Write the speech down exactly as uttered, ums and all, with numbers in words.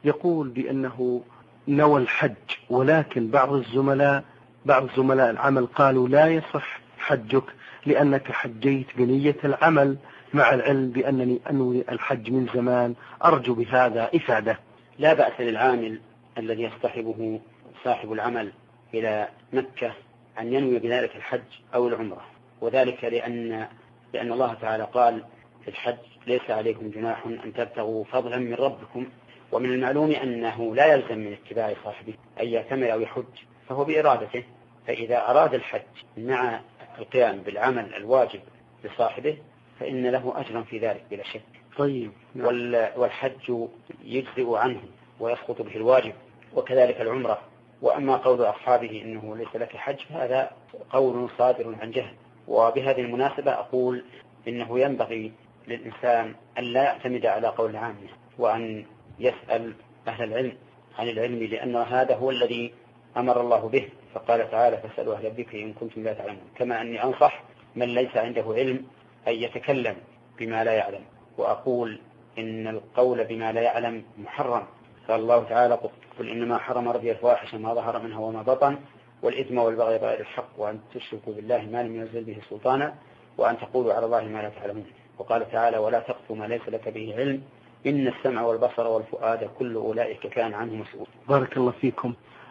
يقول بأنه نوى الحج، ولكن بعض الزملاء بعض زملاء العمل قالوا لا يصح حجك لأنك حجيت بنية العمل، مع العلم بأنني أنوي الحج من زمان، أرجو بهذا إفادة. لا بأس للعامل الذي يصطحبه صاحب العمل إلى مكة أن ينوي بذلك الحج أو العمرة، وذلك لأن لأن الله تعالى قال في الحج ليس عليكم جناح أن تبتغوا فضلا من ربكم. ومن المعلوم أنه لا يلزم من اتباع صاحبه أن يعتمر أو يحج، فهو بإرادته، فإذا أراد الحج مع القيام بالعمل الواجب لصاحبه فإن له أجرا في ذلك بلا شك. طيب. والحج يجزئ عنه ويسقط به الواجب، وكذلك العمرة. وأما قول أصحابه إنه ليس لك حج هذا قول صادر عن جهل. وبهذه المناسبة أقول إنه ينبغي للإنسان أن لا يعتمد على قول العامة، وأن يسأل أهل العلم عن العلم، لأن هذا هو الذي أمر الله به، فقال تعالى فاسألوا أهل الذكر إن كنتم لا تعلمون. كما أني أنصح من ليس عنده علم أن يتكلم بما لا يعلم، وأقول إن القول بما لا يعلم محرم. قال الله تعالى قل إنما حرم ربي الفواحش ما ظهر منها وما بطن والإثم والبغي بغير الحق وأن تشركوا بالله ما لم ينزل به سلطانا وأن تقولوا على الله ما لا تعلمون. وقال تعالى ولا تقف ما ليس لك به علم إن السمع والبصر والفؤاد كل أولئك كان عنه مسؤول. بارك الله فيكم.